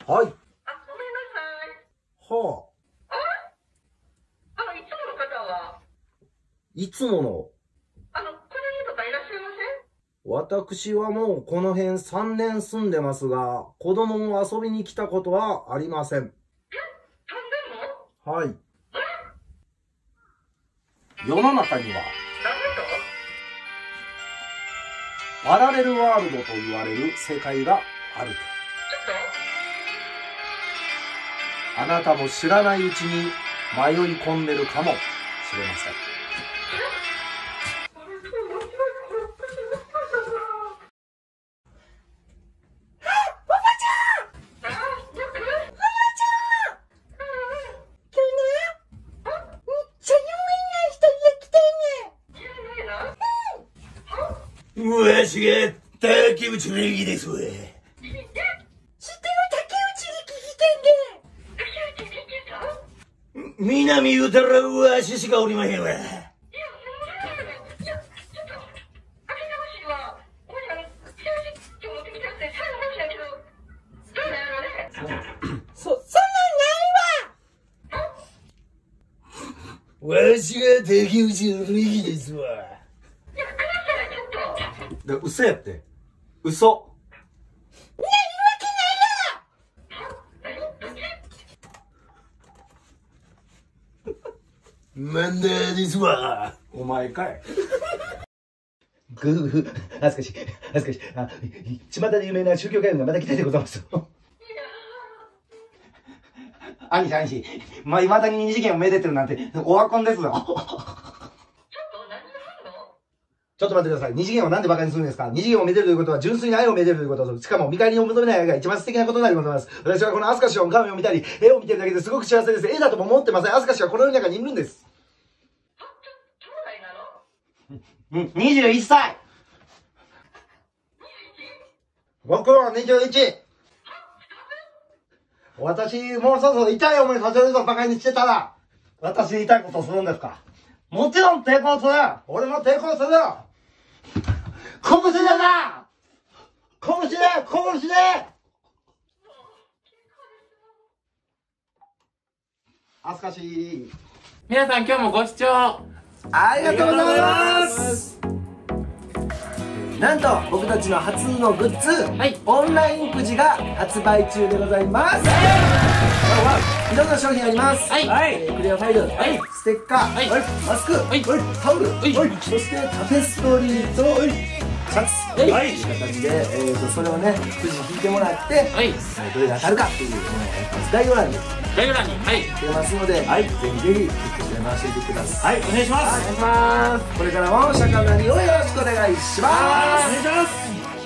はい。 ごめんなさい。 はあ。 いつもの方は、 いつもの。 この辺とかいらっしゃいません？ 私はもうこの辺3年住んでますが、子供も遊びに来たことはありません。 3年も？ はい。世の中には、パラレルワールドと言われる世界があると。あなたも知らないうちに迷い込んでるかもしれません。 わしが竹内力ですわ。知ってる竹内力士南言うたらわししかおりまへんわ。わしが竹内力士ですわ。 嘘やって。嘘。 マンダーですわ。 お前かい。 ぐふふ、恥ずかしい、恥ずかしい。巷で有名な宗教家がまた来たでございますよ。兄さん、兄まあ、未だに二次元をめでてるなんて、オワコンですよ。ちょっと待ってください。二次元をなんで馬鹿にするんですか？二次元をめでるということは純粋に愛をめでるということです。しかも見返りを求めない愛が一番素敵なことになります。私はこのアスカ氏の画面を見たり、絵を見てるだけですごく幸せです。絵だとも思ってません。アスカ氏はこの世の中にいるんです。21歳。僕は21。私、もうそろそろ痛い思いさせるぞ、馬鹿にしてたら。私に痛いことするんですか？もちろん抵抗する。俺も抵抗する。拳でな！拳で！恥ずかしい。 皆さん今日もご視聴ありがとうございます。なんと僕たちの初のグッズ、オンラインくじが発売中でございます。いろんな商品あります。クリアファイル、ステッカー、マスク、タオル、そしてタペストリーとシャツという形で、それをね、くじ引いてもらって、どれが当たるかっていうのを概要欄に出ますので、ぜひぜひチェックして回していってください。 お願いします。 これからもシャカナリをよろしくお願いします。 お願いします。